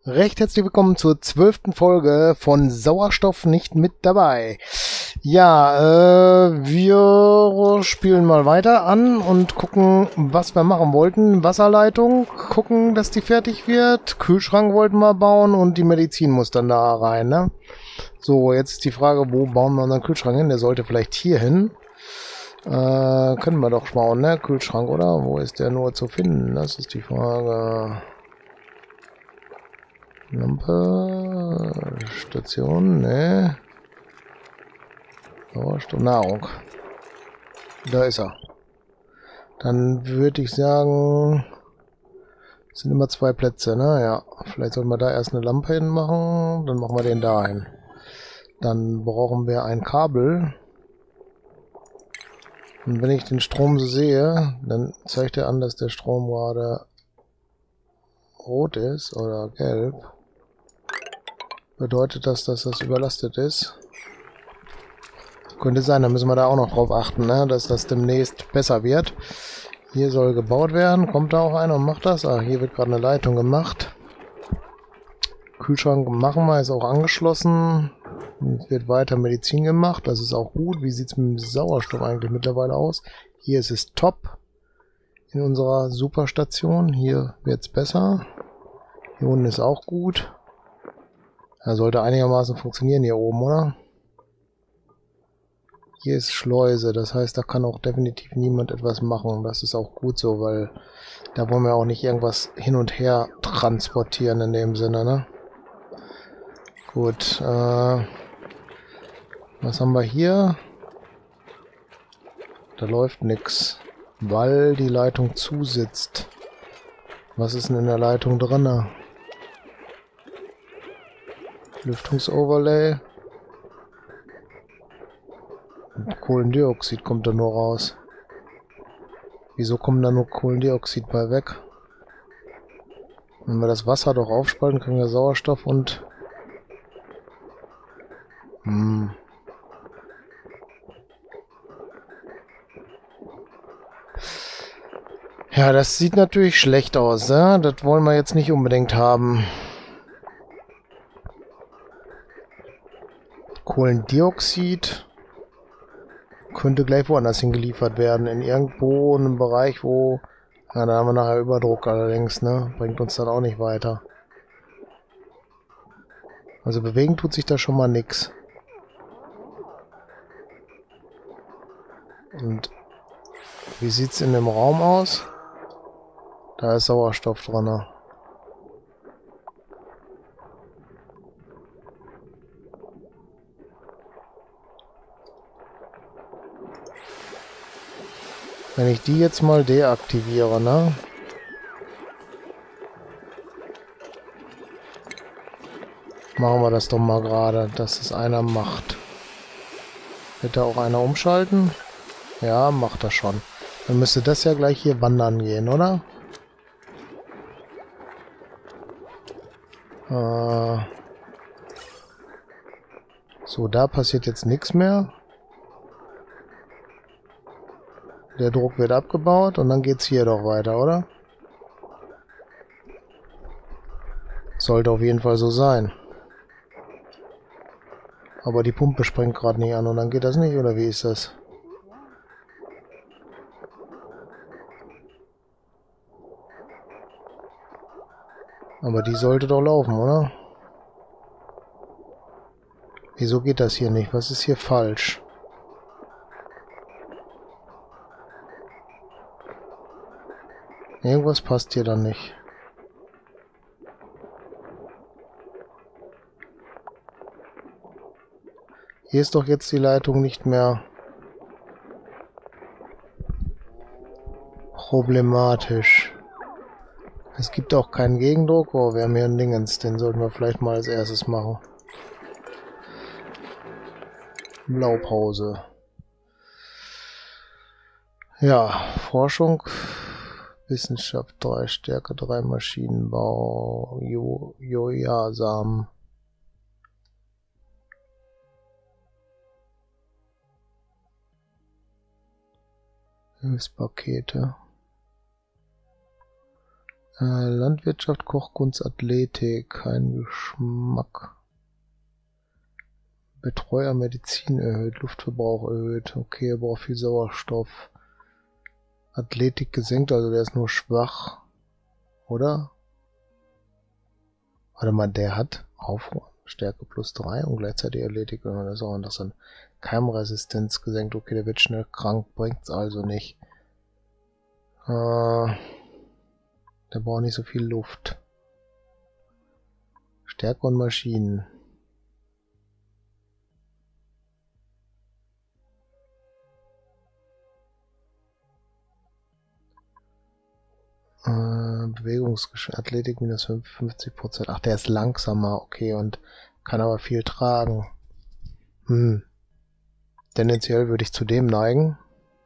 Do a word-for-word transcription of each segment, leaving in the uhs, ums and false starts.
Recht herzlich willkommen zur zwölften Folge von Sauerstoff nicht mit dabei. Ja, äh, wir spielen mal weiter an und gucken, was wir machen wollten. Wasserleitung, gucken, dass die fertig wird. Kühlschrank wollten wir bauen und die Medizin muss dann da rein, ne? So, jetzt ist die Frage, wo bauen wir unseren Kühlschrank hin? Der sollte vielleicht hier hin. Äh, können wir doch schauen, ne? Kühlschrank, oder? Wo ist der nur zu finden? Das ist die Frage. Lampe, Station, ne. Sauerstoff, Nahrung. Da ist er. Dann würde ich sagen, es sind immer zwei Plätze, ne? Ja, vielleicht sollten wir da erst eine Lampe hinmachen, dann machen wir den da hin. Dann brauchen wir ein Kabel. Und wenn ich den Strom so sehe, dann zeigt er an, dass der Strom gerade rot ist oder gelb. Bedeutet das, dass das überlastet ist? Könnte sein, dann müssen wir da auch noch drauf achten, ne? Dass das demnächst besser wird. Hier soll gebaut werden. Kommt da auch einer und macht das? Ah, hier wird gerade eine Leitung gemacht. Kühlschrank machen wir, ist auch angeschlossen. Es wird weiter Medizin gemacht, das ist auch gut. Wie sieht es mit dem Sauerstoff eigentlich mittlerweile aus? Hier ist es top in unserer Superstation. Hier wird es besser. Hier unten ist auch gut. Ja, sollte einigermaßen funktionieren hier oben, oder? Hier ist Schleuse, das heißt, da kann auch definitiv niemand etwas machen. Das ist auch gut so, weil da wollen wir auch nicht irgendwas hin und her transportieren in dem Sinne, ne? Gut, äh, was haben wir hier? Da läuft nix, weil die Leitung zusitzt. Was ist denn in der Leitung drin? Lüftungsoverlay. Und Kohlendioxid kommt da nur raus. Wieso kommt da nur Kohlendioxid bei weg? Wenn wir das Wasser doch aufspalten, können wir Sauerstoff und... Hm. Ja, das sieht natürlich schlecht aus, ne? Das wollen wir jetzt nicht unbedingt haben. Kohlendioxid könnte gleich woanders hingeliefert werden. In irgendwo in einem Bereich, wo... Ja, da haben wir nachher Überdruck allerdings, ne? Bringt uns dann auch nicht weiter. Also bewegen tut sich da schon mal nix. Und wie sieht's in dem Raum aus? Da ist Sauerstoff drin. Wenn ich die jetzt mal deaktiviere, ne? Machen wir das doch mal gerade, dass es einer macht. Wird da auch einer umschalten? Ja, macht das schon. Dann müsste das ja gleich hier wandern gehen, oder? Äh so, da passiert jetzt nichts mehr. Der Druck wird abgebaut und dann geht's hier doch weiter, oder? Sollte auf jeden Fall so sein. Aber die Pumpe springt gerade nicht an und dann geht das nicht, oder wie ist das? Aber die sollte doch laufen, oder? Wieso geht das hier nicht? Was ist hier falsch? Irgendwas passt hier dann nicht. Hier ist doch jetzt die Leitung nicht mehr problematisch. Es gibt auch keinen Gegendruck. Oh, wir haben hier einen Dingens. Den sollten wir vielleicht mal als erstes machen. Blaupause. Ja, Forschung, Wissenschaft drei, Stärke drei, Maschinenbau, Jo, Joja-Samen. Hilfspakete. Äh, Landwirtschaft, Kochkunst, Athletik, kein Geschmack. Betreuer, Medizin erhöht, Luftverbrauch erhöht. Okay, er braucht viel Sauerstoff. Athletik gesenkt, also der ist nur schwach. Oder? Warte mal, der hat Aufräumen, Stärke plus drei und gleichzeitig Athletik, wenn man das auch interessant. Keimresistenz gesenkt, okay, der wird schnell krank, bringt's also nicht. Äh, der braucht nicht so viel Luft. Stärke und Maschinen. Äh, Bewegungsgeschwindigkeit, Athletik minus fünfundfünfzig Prozent. Ach, der ist langsamer, okay, und kann aber viel tragen. Hm. Tendenziell würde ich zu dem neigen.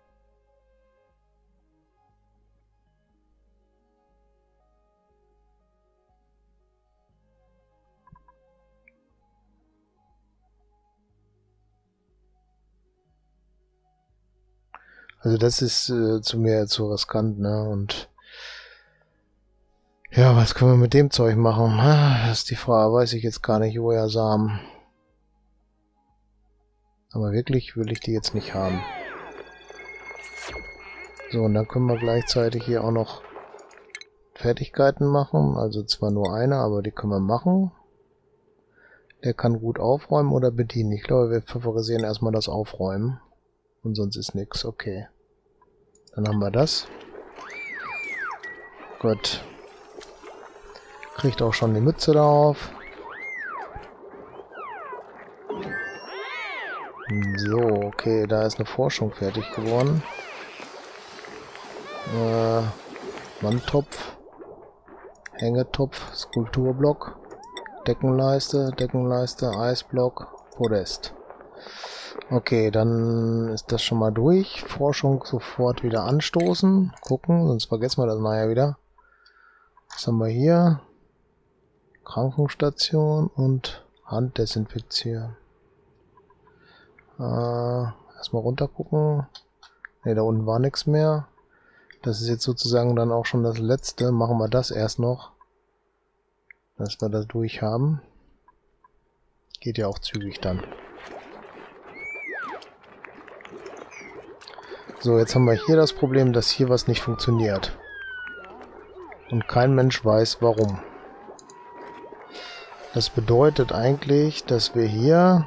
Also das ist äh, zu mir zu riskant, ne? Und ja, was können wir mit dem Zeug machen? Das ist die Frage, weiß ich jetzt gar nicht, woher Samen. Aber wirklich will ich die jetzt nicht haben. So, und dann können wir gleichzeitig hier auch noch Fertigkeiten machen. Also zwar nur eine, aber die können wir machen. Der kann gut aufräumen oder bedienen. Ich glaube, wir favorisieren erstmal das Aufräumen. Und sonst ist nichts. Okay. Dann haben wir das. Gut. Kriegt auch schon die Mütze drauf. So, okay, da ist eine Forschung fertig geworden. Äh, Wandtopf. Hängetopf, Skulpturblock. Deckenleiste, Deckenleiste, Eisblock, Podest. Okay, dann ist das schon mal durch. Forschung sofort wieder anstoßen. Gucken, sonst vergessen wir das nachher wieder. Was haben wir hier? Krankenstation und Handdesinfizieren. Äh, erstmal runter gucken. Ne, da unten war nichts mehr. Das ist jetzt sozusagen dann auch schon das letzte. Machen wir das erst noch. Dass wir das durch haben. Geht ja auch zügig dann. So, jetzt haben wir hier das Problem, dass hier was nicht funktioniert. Und kein Mensch weiß, warum. Das bedeutet eigentlich, dass wir hier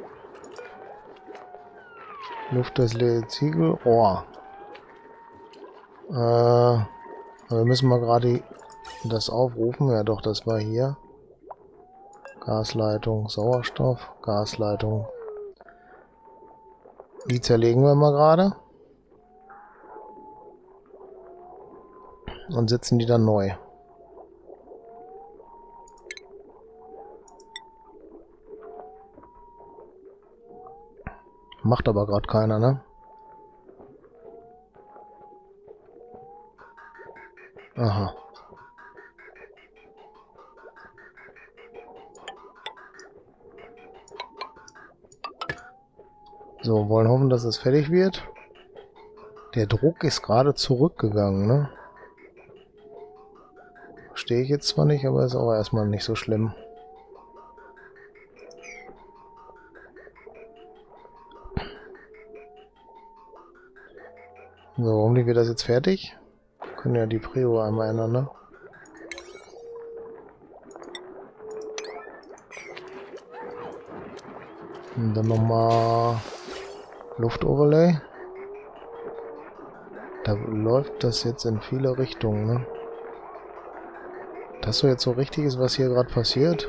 Luft, das Ziegel, Rohr. Äh, wir müssen mal gerade das aufrufen. Ja doch, das war hier. Gasleitung, Sauerstoff, Gasleitung. Die zerlegen wir mal gerade. Und setzen die dann neu. Macht aber gerade keiner, ne? Aha. So, wollen hoffen, dass es fertig wird. Der Druck ist gerade zurückgegangen, ne? Verstehe ich jetzt zwar nicht, aber ist auch erstmal nicht so schlimm. So, hoffentlich wird das jetzt fertig. Wir können ja die Prio einmal ändern, ne? Und dann nochmal Luftoverlay. Da läuft das jetzt in viele Richtungen, ne? Das so jetzt so richtig ist, was hier gerade passiert.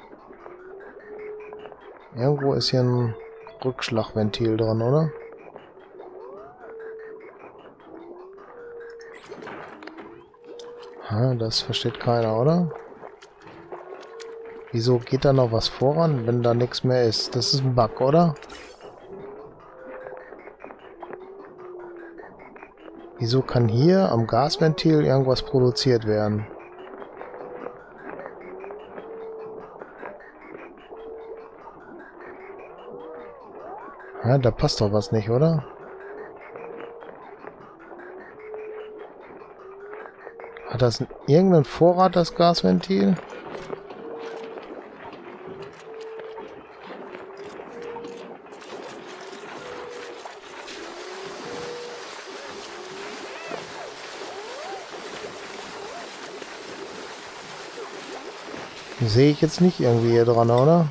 Irgendwo ist hier ein Rückschlagventil dran, oder? Ha, das versteht keiner, oder? Wieso geht da noch was voran, wenn da nichts mehr ist? Das ist ein Bug, oder? Wieso kann hier am Gasventil irgendwas produziert werden? Ja, da passt doch was nicht, oder? Hat das irgendeinen Vorrat, das Gasventil? Sehe ich jetzt nicht irgendwie hier dran, oder?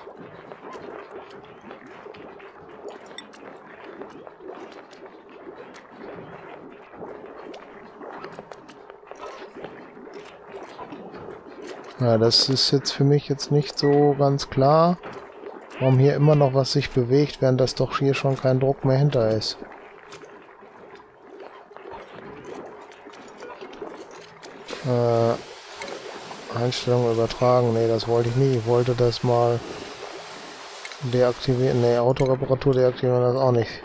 Ja, das ist jetzt für mich jetzt nicht so ganz klar, warum hier immer noch was sich bewegt, während das doch hier schon kein Druck mehr hinter ist. Äh... Einstellungen übertragen. Ne, das wollte ich nie. Ich wollte das mal deaktivieren. Ne, Autoreparatur deaktivieren das auch nicht.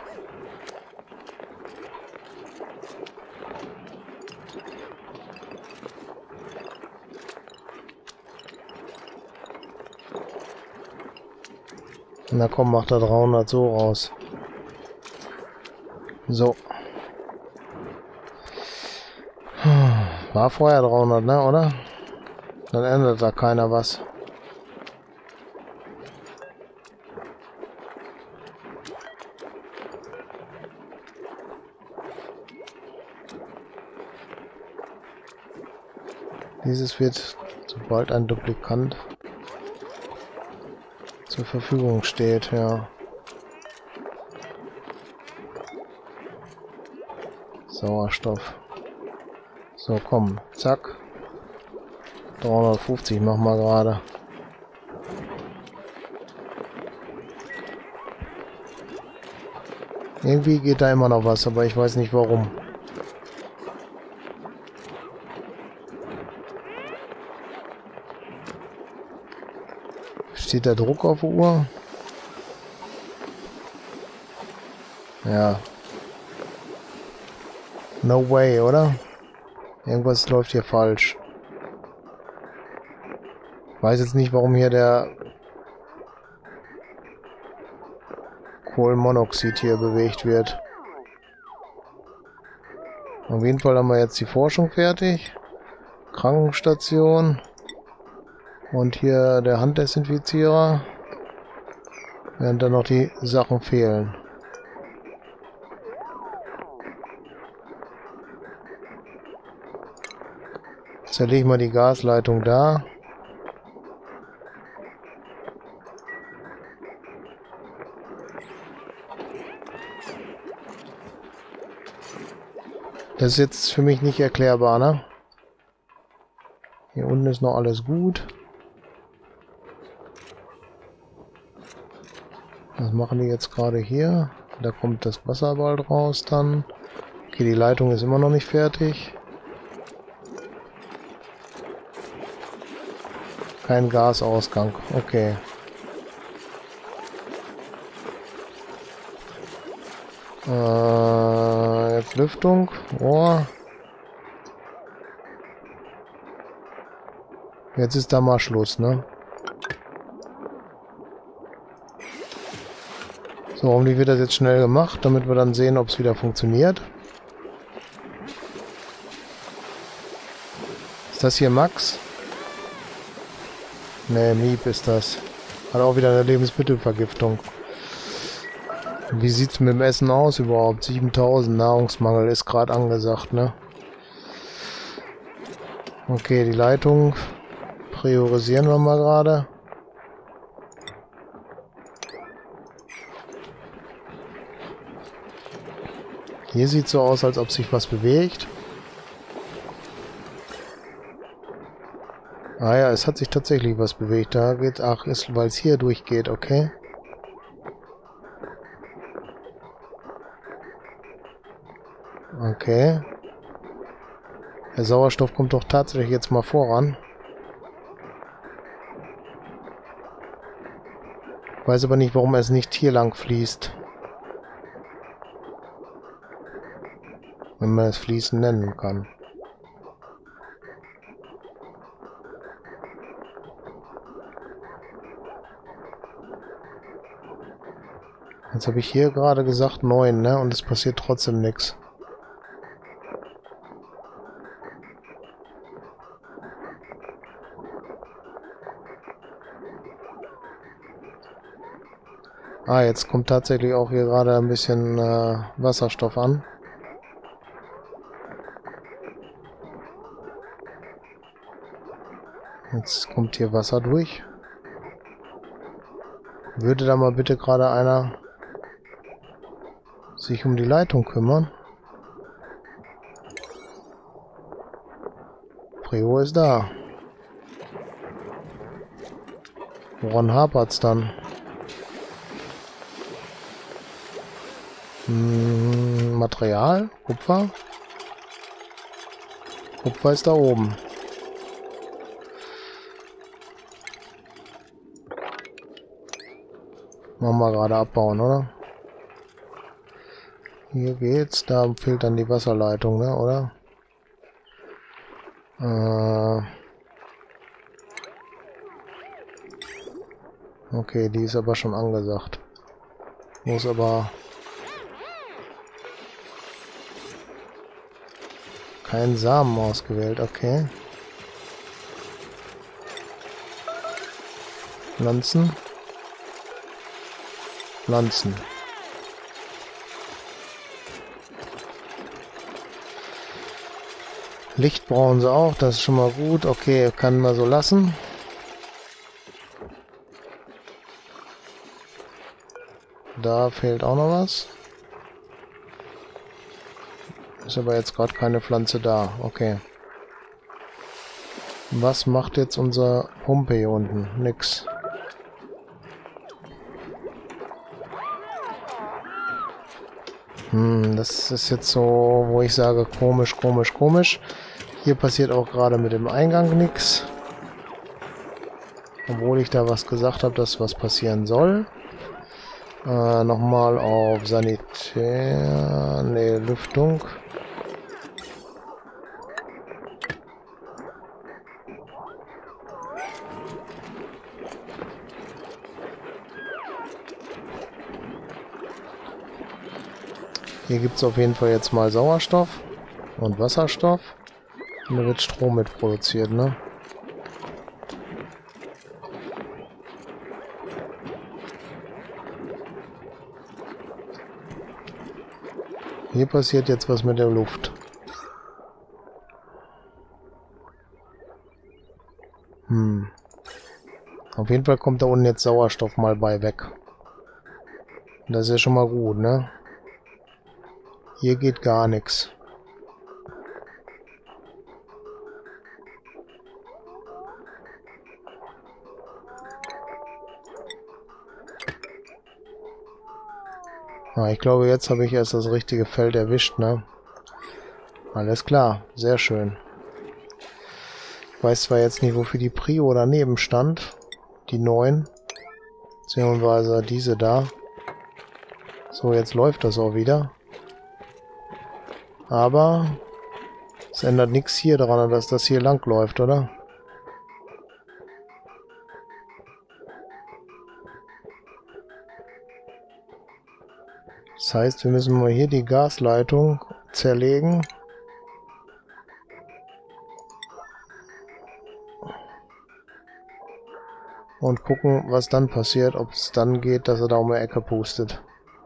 Na komm, mach da dreihundert so raus. So. War vorher dreihundert, ne, oder? Dann ändert da keiner was. Dieses wird, sobald ein Duplikant zur Verfügung steht, ja. Sauerstoff. So, komm, zack. dreihundertfünfzig machen wir gerade. Irgendwie geht da immer noch was, aber ich weiß nicht warum. Steht der Druck auf der Uhr? Ja. No way, oder? Irgendwas läuft hier falsch. Ich weiß jetzt nicht, warum hier der Kohlenmonoxid hier bewegt wird. Auf jeden Fall haben wir jetzt die Forschung fertig. Krankenstation. Und hier der Handdesinfizierer. Während dann noch die Sachen fehlen. Zerlegen wir die Gasleitung da. Das ist jetzt für mich nicht erklärbar, ne? Hier unten ist noch alles gut. Was machen die jetzt gerade hier? Da kommt das Wasser bald raus dann. Okay, die Leitung ist immer noch nicht fertig. Kein Gasausgang. Okay. Äh, jetzt Lüftung. Rohr. Jetzt ist da mal Schluss, ne? So, hoffentlich wird das jetzt schnell gemacht, damit wir dann sehen, ob es wieder funktioniert. Ist das hier Max? Ne, Miep ist das. Hat auch wieder eine Lebensmittelvergiftung. Wie sieht's mit dem Essen aus überhaupt? siebentausend Nahrungsmangel ist gerade angesagt, ne? Okay, die Leitung priorisieren wir mal gerade. Hier sieht so aus, als ob sich was bewegt. Ah ja, es hat sich tatsächlich was bewegt. Da geht, ach, ist, weil es hier durchgeht, okay. Okay. Der Sauerstoff kommt doch tatsächlich jetzt mal voran. Ich weiß aber nicht, warum es nicht hier lang fließt. Wenn man es fließen nennen kann. Jetzt habe ich hier gerade gesagt neun, ne? Und es passiert trotzdem nichts. Ah, jetzt kommt tatsächlich auch hier gerade ein bisschen äh, Wasserstoff an. Jetzt kommt hier Wasser durch. Würde da mal bitte gerade einer sich um die Leitung kümmern? Prio ist da. Woran hapert's dann? Hm, Material? Kupfer? Kupfer ist da oben. Machen wir gerade abbauen, oder? Hier geht's. Da fehlt dann die Wasserleitung, ne, oder? Äh okay, die ist aber schon angesagt. Muss aber kein Samen ausgewählt, okay. Pflanzen. Pflanzen. Licht brauchen sie auch, das ist schon mal gut. Okay, kann man so lassen. Da fehlt auch noch was. Ist aber jetzt gerade keine Pflanze da. Okay. Was macht jetzt unser Pumpe hier unten? Nix. Hm, das ist jetzt so, wo ich sage, komisch, komisch, komisch. Hier passiert auch gerade mit dem Eingang nichts. Obwohl ich da was gesagt habe, dass was passieren soll. Äh, nochmal auf Sanitär, ne, Lüftung. Hier gibt es auf jeden Fall jetzt mal Sauerstoff und Wasserstoff. Und da wird Strom mit produziert, ne? Hier passiert jetzt was mit der Luft. Hm. Auf jeden Fall kommt da unten jetzt Sauerstoff mal bei weg. Das ist ja schon mal gut, ne? Hier geht gar nichts. Ah, ich glaube, jetzt habe ich erst das richtige Feld erwischt, ne? Alles klar, sehr schön. Ich weiß zwar jetzt nicht, wofür die Prio daneben stand. Die neun. Beziehungsweise diese da. So, jetzt läuft das auch wieder. Aber es ändert nichts hier daran, dass das hier lang läuft, oder? Das heißt, wir müssen mal hier die Gasleitung zerlegen. Und gucken, was dann passiert, ob es dann geht, dass er da um die Ecke pustet.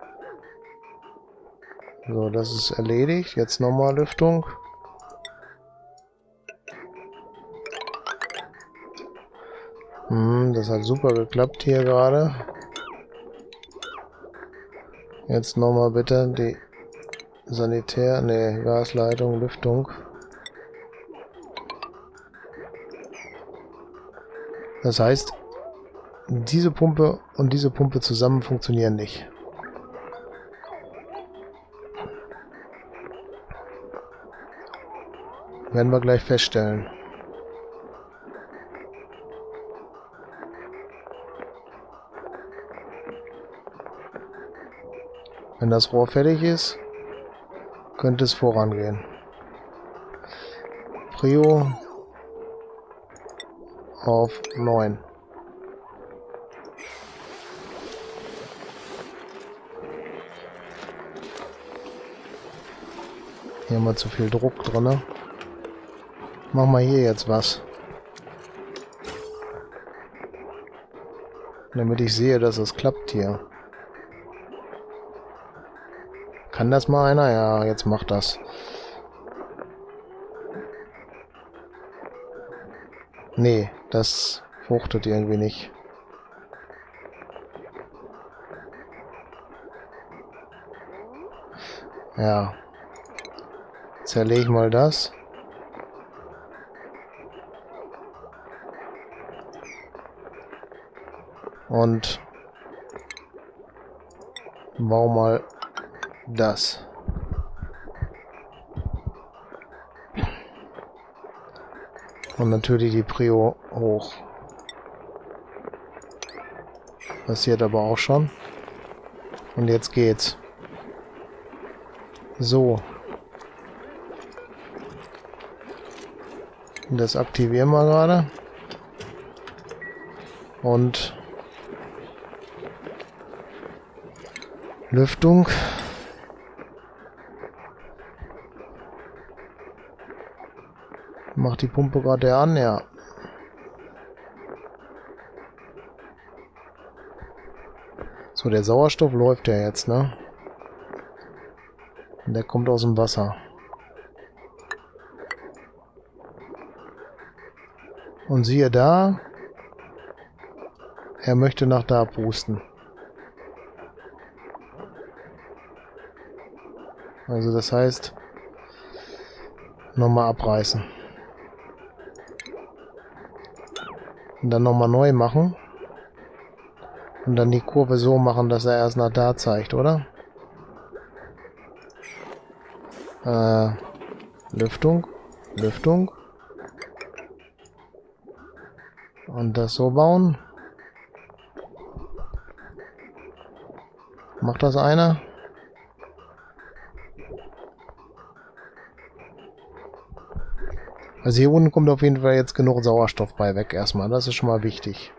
So, das ist erledigt. Jetzt nochmal Lüftung. Hm, das hat super geklappt hier gerade. Jetzt nochmal bitte die Sanitär, ne, Gasleitung, Lüftung. Das heißt, diese Pumpe und diese Pumpe zusammen funktionieren nicht. Werden wir gleich feststellen. Wenn das Rohr fertig ist, könnte es vorangehen. Prio auf neun. Hier haben wir zu viel Druck drin. Machen wir hier jetzt was. Damit ich sehe, dass es klappt hier. Kann das mal einer? Ja, jetzt macht das. Nee, das fruchtet irgendwie nicht. Ja. Zerlege ich mal das. Und bau mal das. Und natürlich die Prio hoch. Passiert aber auch schon. Und jetzt geht's. So. Das aktivieren wir gerade. Und Lüftung. Macht die Pumpe gerade an, ja. So, der Sauerstoff läuft ja jetzt, ne? Und der kommt aus dem Wasser. Und siehe da, er möchte nach da pusten. Also das heißt, nochmal abreißen. Und dann nochmal neu machen. Und dann die Kurve so machen, dass er erst nach da zeigt, oder? Äh, Lüftung, Lüftung. Und das so bauen. Macht das einer? Also hier unten kommt auf jeden Fall jetzt genug Sauerstoff bei weg erstmal. Das ist schon mal wichtig.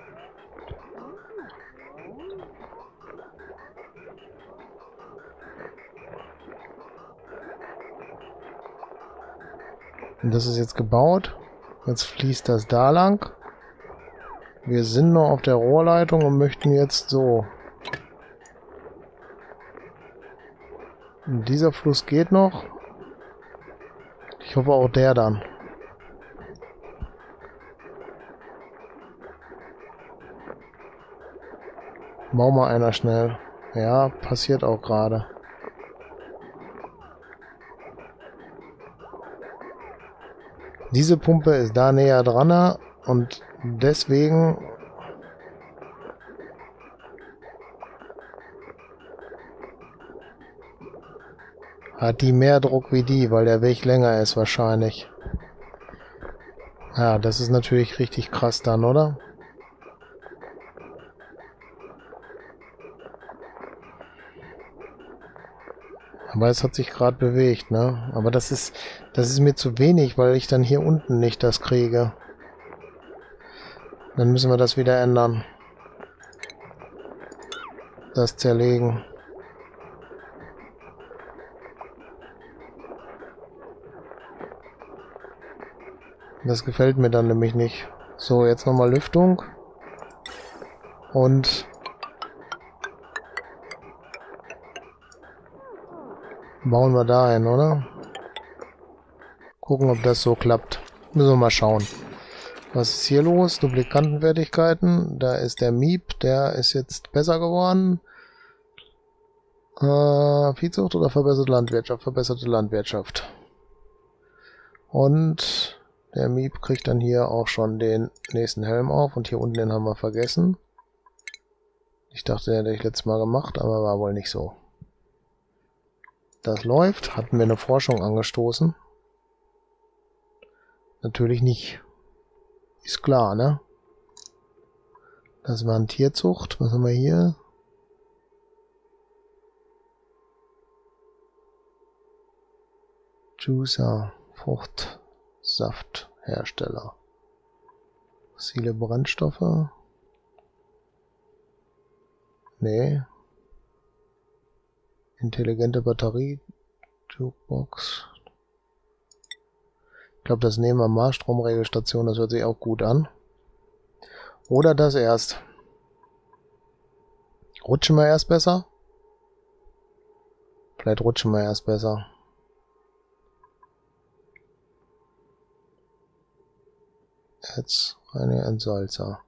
Und das ist jetzt gebaut. Jetzt fließt das da lang. Wir sind noch auf der Rohrleitung und möchten jetzt so. Und dieser Fluss geht noch. Ich hoffe auch der dann. Bau mal einer schnell. Ja, passiert auch gerade. Diese Pumpe ist da näher dran und deswegen hat die mehr Druck wie die, weil der Weg länger ist wahrscheinlich. Ja, das ist natürlich richtig krass dann, oder? Aber es hat sich gerade bewegt, ne? Aber das ist, das ist mir zu wenig, weil ich dann hier unten nicht das kriege. Dann müssen wir das wieder ändern. Das zerlegen. Das gefällt mir dann nämlich nicht. So, jetzt nochmal Lüftung. Und bauen wir da ein, oder? Gucken, ob das so klappt. Müssen wir mal schauen. Was ist hier los? Duplikantenfertigkeiten. Da ist der Miep. Der ist jetzt besser geworden. Äh, Viehzucht oder verbesserte Landwirtschaft? Verbesserte Landwirtschaft. Und der Miep kriegt dann hier auch schon den nächsten Helm auf. Und hier unten den haben wir vergessen. Ich dachte, den hätte ich letztes Mal gemacht, aber war wohl nicht so. Das läuft. Hatten wir eine Forschung angestoßen? Natürlich nicht. Ist klar, ne? Das war eine Tierzucht. Was haben wir hier? Juicer. Fruchtsafthersteller. Fossile Brennstoffe. Nee. Intelligente Batterie. Jukebox. Ich glaube, das nehmen wir mal. Stromregelstation, das hört sich auch gut an. Oder das erst. Rutschen wir erst besser? Vielleicht rutschen wir erst besser. Jetzt eine Entsalzer.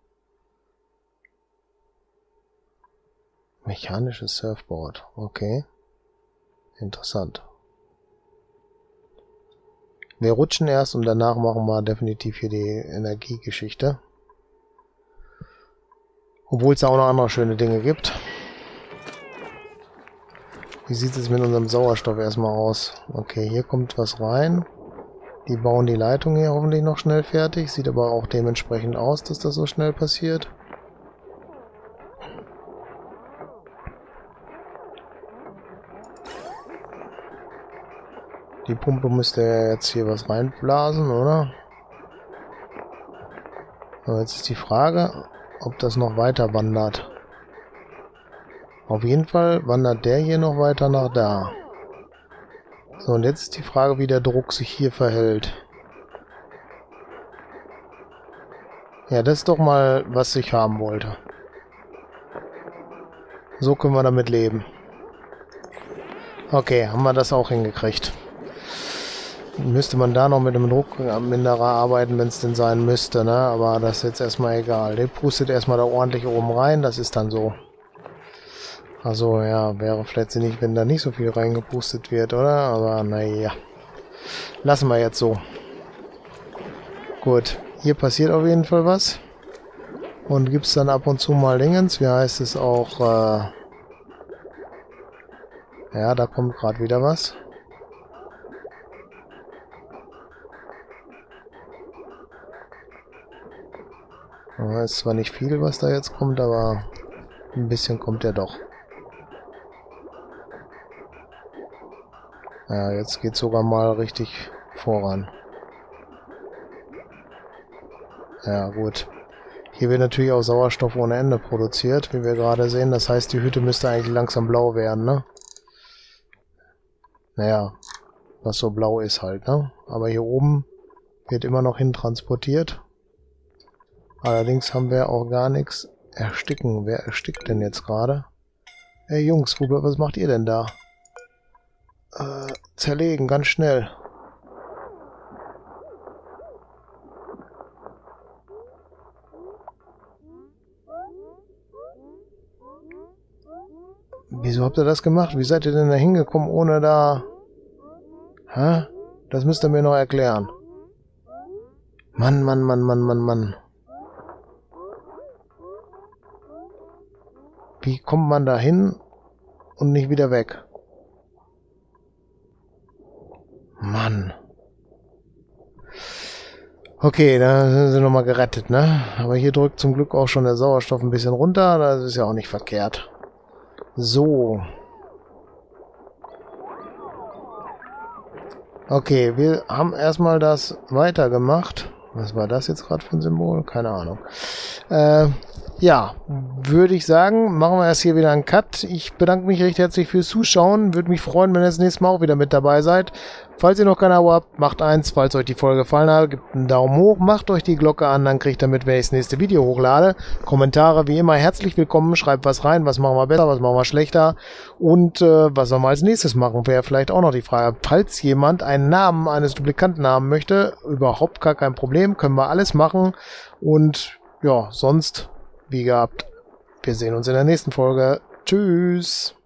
Mechanisches Surfboard. Okay. Interessant. Wir rutschen erst und danach machen wir definitiv hier die Energiegeschichte. Obwohl es da auch noch andere schöne Dinge gibt. Wie sieht es mit unserem Sauerstoff erstmal aus? Okay, hier kommt was rein. Die bauen die Leitung hier hoffentlich noch schnell fertig. Sieht aber auch dementsprechend aus, dass das so schnell passiert. Die Pumpe müsste ja jetzt hier was reinblasen, oder? Aber jetzt ist die Frage, ob das noch weiter wandert. Auf jeden Fall wandert der hier noch weiter nach da. So, und jetzt ist die Frage, wie der Druck sich hier verhält. Ja, das ist doch mal, was ich haben wollte. So können wir damit leben. Okay, haben wir das auch hingekriegt. Müsste man da noch mit dem Druckminderer arbeiten, wenn es denn sein müsste, ne? Aber das ist jetzt erstmal egal. Der pustet erstmal da ordentlich oben rein, das ist dann so. Also ja, wäre vielleicht sinnig, wenn da nicht so viel reingepustet wird, oder? Aber naja. Lassen wir jetzt so. Gut, hier passiert auf jeden Fall was. Und gibt es dann ab und zu mal Dingens, wie heißt es auch, äh ja, da kommt gerade wieder was. Ja, ist zwar nicht viel, was da jetzt kommt, aber ein bisschen kommt ja doch. Ja, jetzt geht sogar mal richtig voran. Ja, gut. Hier wird natürlich auch Sauerstoff ohne Ende produziert, wie wir gerade sehen. Das heißt, die Hütte müsste eigentlich langsam blau werden, ne? Naja, was so blau ist halt, ne? Aber hier oben wird immer noch hin transportiert. Allerdings haben wir auch gar nichts. Ersticken. Wer erstickt denn jetzt gerade? Hey Jungs, was macht ihr denn da? Äh, zerlegen, ganz schnell. Wieso habt ihr das gemacht? Wie seid ihr denn da hingekommen, ohne da... Hä? Das müsst ihr mir noch erklären. Mann, Mann, Mann, Mann, Mann, Mann. Wie kommt man da hin und nicht wieder weg? Mann. Okay, da sind sie nochmal gerettet, ne? Aber hier drückt zum Glück auch schon der Sauerstoff ein bisschen runter. Das ist ja auch nicht verkehrt. So. Okay, wir haben erstmal das weitergemacht. Was war das jetzt gerade für ein Symbol? Keine Ahnung. Äh, ja, würde ich sagen, machen wir erst hier wieder einen Cut. Ich bedanke mich recht herzlich fürs Zuschauen. Würde mich freuen, wenn ihr das nächste Mal auch wieder mit dabei seid. Falls ihr noch kein Abo habt, macht eins. Falls euch die Folge gefallen hat, gebt einen Daumen hoch, macht euch die Glocke an, dann kriegt ihr mit, wenn ich das nächste Video hochlade. Kommentare wie immer herzlich willkommen. Schreibt was rein, was machen wir besser, was machen wir schlechter und äh, was sollen wir als nächstes machen, wäre vielleicht auch noch die Frage. Falls jemand einen Namen eines Duplikanten haben möchte, überhaupt gar kein Problem, können wir alles machen und ja, sonst, wie gehabt, wir sehen uns in der nächsten Folge. Tschüss!